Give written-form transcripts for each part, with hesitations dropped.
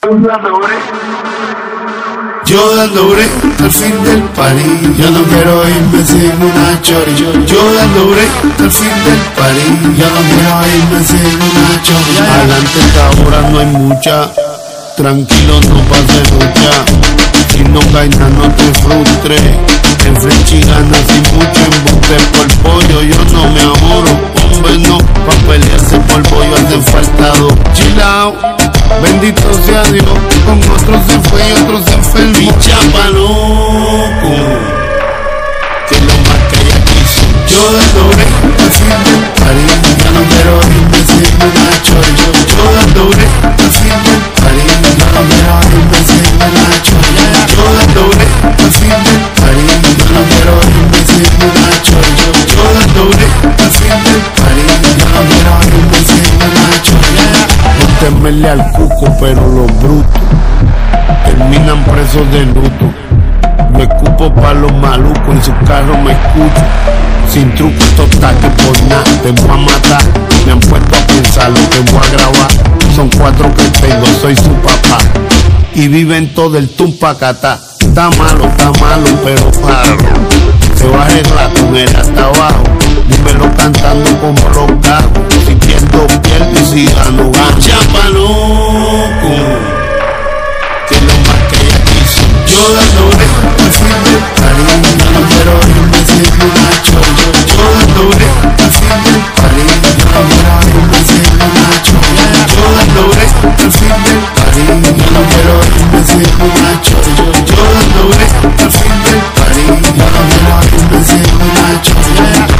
Yo dando break al fin del party, yo no quiero irme sin una chori. Yo dando break al fin del party, yo no quiero irme sin una chori. Adelante esta hora no hay mucha, tranquilo no pase lucha. Si no gana no te frustres, en Frenchy gana sin mucho embuste. Por pollo yo no me ahorro, hombre no, pa' pelearse por pollo hacen falta dos. Chill out, bendito sea Dios, con otros se fue y otros se enfermó. Picha pa' loco, que lo más que ella quiso. Yo dando break al fin del party, ya no quiero irme sin una chori. Yo dando break al fin del party, ya no quiero irme sin una chori. Yo dando break al fin del party, ya no quiero irme sin una chori. Yo dando break al fin del party, ya no quiero irme sin una chori. No temerle al cuco, pero los brutos terminan presos de luto. Me escupo pa' los malucos, en su carro me escucho. Sin truco estos taques por nada, te voy a matar. Me han puesto a pensar lo que voy a grabar. Son 4 que tengo, soy su papá. Y viven todo el tumpacatá. Está malo, pero páralo. Se va a arreglar con él hasta abajo. Dímelo cantando como los gajos. Si pierdo, pierdo y si gano, gano. Chapa loco, que lo más que ella quiso. Yo dando break al fin del party, ya no quiero irme sin una chori. Yo dando break al fin del party, ya no quiero irme sin una chori. Yo dando break al fin del party, ya no quiero irme sin una chori. Yo dando break al fin del party, ya no quiero irme sin una chori.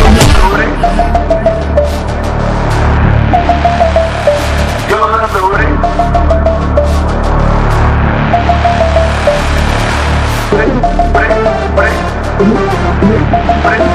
Yo dando break. Break.